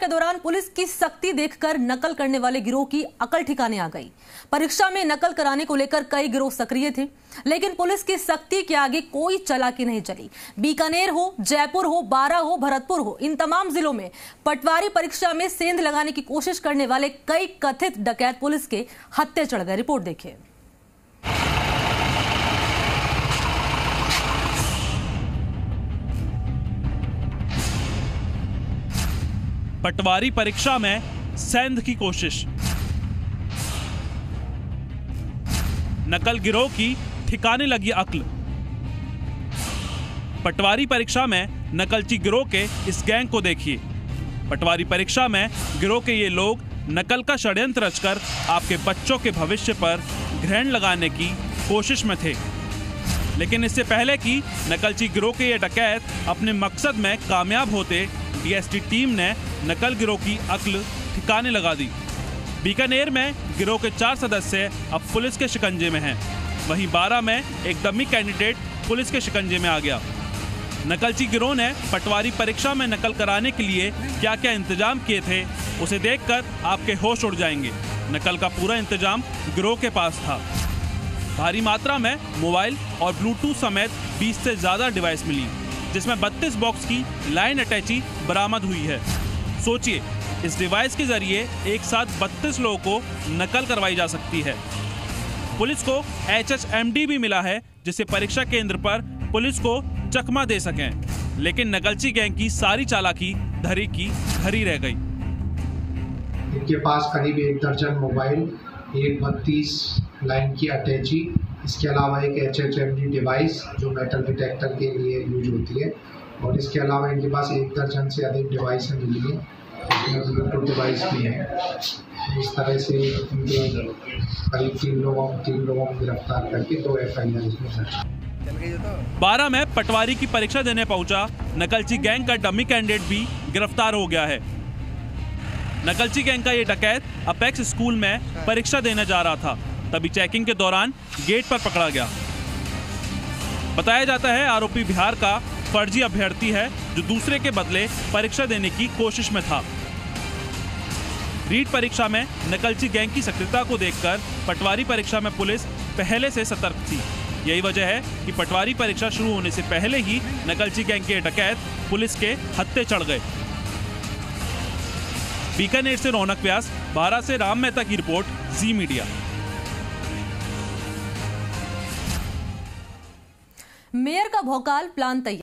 के दौरान पुलिस की सख्ती देखकर नकल करने वाले गिरोह की अकल ठिकाने आ गई। परीक्षा में नकल कराने को लेकर कई गिरोह सक्रिय थे, लेकिन पुलिस की सख्ती के आगे कोई चालाकी नहीं चली। बीकानेर हो, जयपुर हो, बारां हो, भरतपुर हो, इन तमाम जिलों में पटवारी परीक्षा में सेंध लगाने की कोशिश करने वाले कई कथित डकैत पुलिस के हत्थे चढ़ गए। रिपोर्ट देखिए। पटवारी परीक्षा में सेंध की कोशिश, नकल गिरोह की ठिकाने लगी अक्ल। पटवारी परीक्षा में नकलची गिरोह के इस गैंग को देखिए। पटवारी परीक्षा में गिरोह के ये लोग नकल का षड्यंत्र रचकर आपके बच्चों के भविष्य पर ग्रहण लगाने की कोशिश में थे। लेकिन इससे पहले कि नकलची गिरोह के ये डकैत अपने मकसद में कामयाब होते, डीएसटी टीम ने नकल गिरोह की अक्ल ठिकाने लगा दी। बीकानेर में गिरोह के 4 सदस्य अब पुलिस के शिकंजे में हैं। वहीं बारां में एक डमी कैंडिडेट पुलिस के शिकंजे में आ गया। नकलची गिरोह ने पटवारी परीक्षा में नकल कराने के लिए क्या क्या इंतजाम किए थे, उसे देखकर आपके होश उड़ जाएंगे। नकल का पूरा इंतजाम गिरोह के पास था। भारी मात्रा में मोबाइल और ब्लूटूथ समेत 20 से ज्यादा डिवाइस मिली, जिसमें 32 बॉक्स की लाइन अटैची बरामद हुई है। सोचिए, इस डिवाइस के जरिए एक साथ 32 लोगों को नकल करवाई जा सकती है। पुलिस को HHMD भी मिला है, जिससे परीक्षा केंद्र पर पुलिस को चकमा दे सकें। लेकिन नकलची गैंग की सारी चालाकी धरी की धरी रह गई। इनके पास करीब 1 दर्जन मोबाइल, एक 32 लाइन की अटैची, इसके अलावा एक HHMD डिवाइस जो मेटल डिटेक्टर के लिए यूज होती है, और इसके अलावा इनके पास 1 दर्जन से अधिक डिवाइस मिली है, इसमें ब्लूटूथ डिवाइस भी है। इस तरह से इनके करीब 3 लोगों को गिरफ्तार करके 2 FIR इसमें दर्ज। बारां में पटवारी की परीक्षा देने पहुंचा नकलची गैंग का डमी कैंडिडेट भी गिरफ्तार हो गया है। नकलची गैंग का ये डकैत अपेक्स स्कूल में परीक्षा देने जा रहा था, तभी चेकिंग के दौरान गेट पर पकड़ा गया। बताया जाता है आरोपी बिहार का फर्जी अभ्यर्थी है, जो दूसरे के बदले परीक्षा देने की कोशिश में था। रीट परीक्षा में नकलची गैंग की सक्रियता को देखकर पटवारी परीक्षा में पुलिस पहले से सतर्क थी। यही वजह है कि पटवारी परीक्षा शुरू होने से पहले ही नकलची गैंग के डकैत पुलिस के हत्थे चढ़ गए। बीकानेर से रौनक व्यास, बारां से राम मेहता की रिपोर्ट, जी मीडिया। मेयर का भौकाल, प्लान तैयार।